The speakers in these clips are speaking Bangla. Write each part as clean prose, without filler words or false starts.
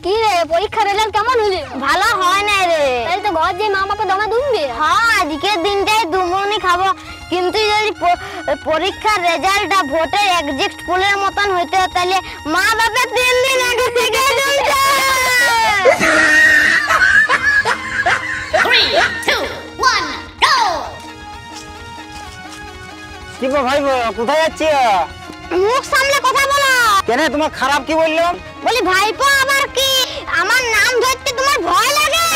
কি রে পরীক্ষার রেজাল্ট কেমন হলো? ভালো হয় না রে। তাই তো ঘর যে মা বাবা দানা দুনবে। হ্যাঁ আজকের দিনটাই দুমনি খাবো, কিন্তু যদি পরীক্ষার রেজাল্টটা ভোটের এক্সাক্ট পোলের মতন হইতে তাহলে মা বাবা 3 দিন আগে থেকে দুলছে। 3, 2, 1, go! কি গো ভাই কোথায় যাচ্ছি? মুখ সামলে কথা বলো। কেন তোমার খারাপ কি বললাম? বলি ভাইপো আবার কি আমার নাম ধরতে তোমার ভয় লাগে?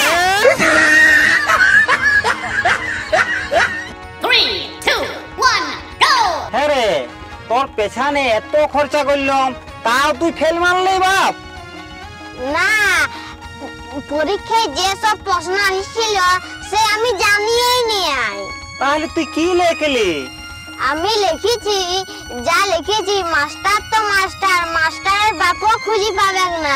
3, 2, 1, go! হ্যাঁ রে, তোর পেছনে এত খরচা করলাম তাও তুই ফেল মারলি বাপ। না, পরীক্ষায় যে সব প্রশ্ন আসছিল সে আমি জানিয়েই নিই। তাহলে তুই কি লেখলি? আমি লিখেছি যা লিখেছি, মাস্টার তো মাস্টার, মাস্টারের বাপও খুঁজে পাবে না।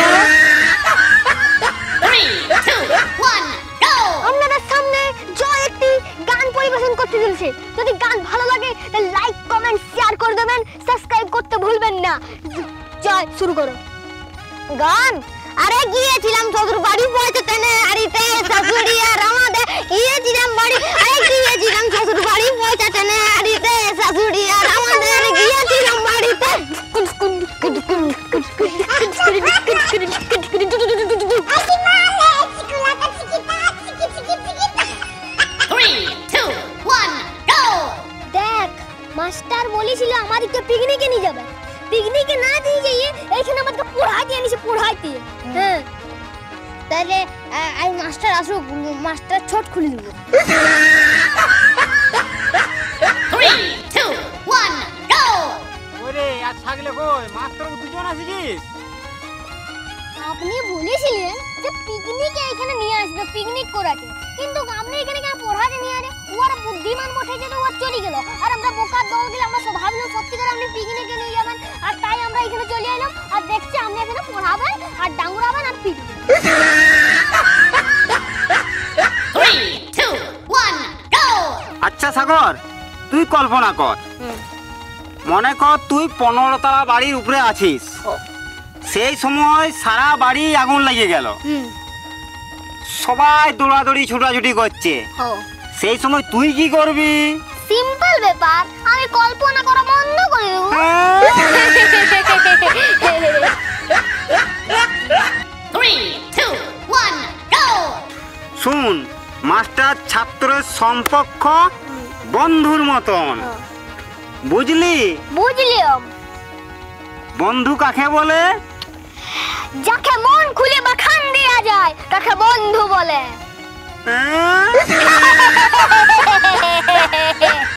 3, 2, 1, go! আপনাদের সামনে জয় একটি গান পরিবেশন করতে চলেছে। যদি গান ভালো লাগে তাহলে লাইক কমেন্ট শেয়ার করে দেবেন, সাবস্ক্রাইব করতে ভুলবেন না। জয় শুরু করো। গান? আরে গিয়েছিলাম শ্বশুর বাড়ি পৌঁছে তেনে আড়িতে শাশুড়ি আর আমাদের গিয়েছিলাম বাড়ি, আরে গিয়েছিলাম শ্বশুর বাড়ি পৌঁছে তেনে আড়িতে শাশুড়ি আর আমাদের গিয়েছিলাম বাড়িতে। 3, 2, 1, go! দেখ মাস্টার বলেছিল আমাদেরকে পিকনিকে নিয়ে যাবে, পিকনিকে না দিয়ে যাইয়ে এইখানে আমাদেরকে পড়াইতে আনিছে, পড়াইতে। হ্যাঁ তাহলে আই মাস্টার আসুক, মাস্টার ছোট খুলে দেবো। 3, 2, 1, go! ওরে আর ছাগলে কই, মাত্র দুজন আসিছিস? আপনি বলেছিলেন যে পিকনিকে এখানে নিয়ে আসবে, পিকনিক করাতে, কিন্তু আপনি এখানে কেন পড়াতে নিয়ে আরে? ওর বুদ্ধিমান বটে যে তো ও চলে গেল, আর আমরা বোকার দল গেলে আমরা সব ভাবলাম সত্যি করে আপনি পিকনিকে নিয়ে যাবেন, আর তাই আমরা এখানে চলে এলাম আর দেখছি আপনি এখানে পড়াবেন আর ডাঙ্গুরাবেন আর পিকনিক। 3, 2, 1, go! আচ্ছা সাগর, তুই কল্পনা কর, মনে কর তুই 15 তলা বাড়ির উপরে আছিস, সেই সময় সারা বাড়ি আগুন লেগে গেল, সবাই দৌড়াদৌড়ি ছুটাছুটি করছে, সেই সময় তুই কি করবি? সিম্পল ব্যাপার, আমি কল্পনা করা বন্ধ করে দেবো। 3, 2, 1, go! শুন, মাস্টার ছাত্রের সম্পর্ক বন্ধুর মতন, বুঝলি? বুঝলিম। বন্ধু কাকে বলে? যাকে মন খুলে বাখান দেয়া যায় তাকে বন্ধু বলে। হ্যাঁ?